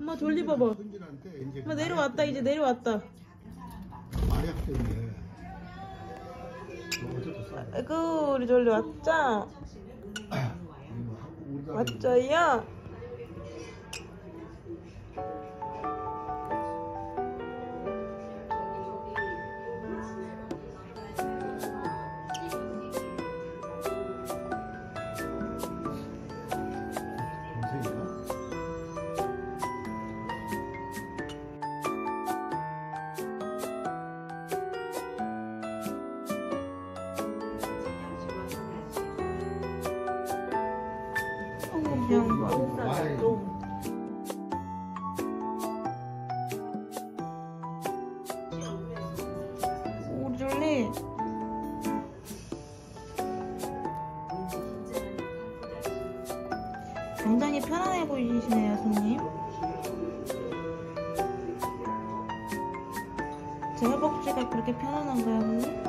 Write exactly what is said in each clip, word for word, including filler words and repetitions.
엄마 졸리 봐봐. 손질한테 이제 엄마 내려왔다. 이제 내려왔다. 마약 때문에 어제도 싸. 아이고 우리 졸리 왔죠? 왔죠요? 그냥 뭐 좀. 우리 졸리 굉장히 편안해 보이시네요, 손님. 제 허벅지가 그렇게 편안한가요, 손님?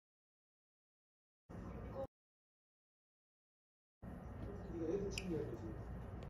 친구야.